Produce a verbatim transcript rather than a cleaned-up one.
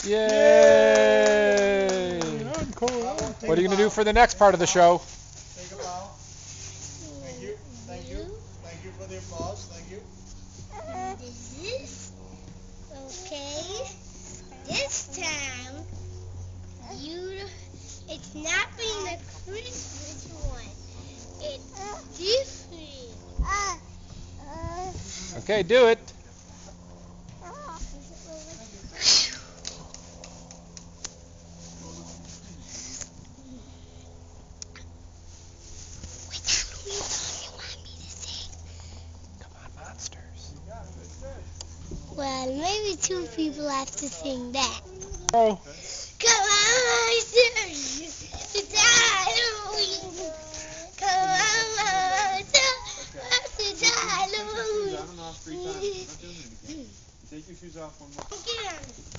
Yay! What are you going to do for the next part of the show? Take a bow. Thank you. Thank you. Thank you for the applause. Thank you. And this, okay, this time, you, it's not being the Christmas one. It's different. Okay, do it. Well, maybe two people have to sing that. Oh. Come on, monsters! It's Halloween! Come on, monsters! It's Halloween! Take your shoes off one more. Again.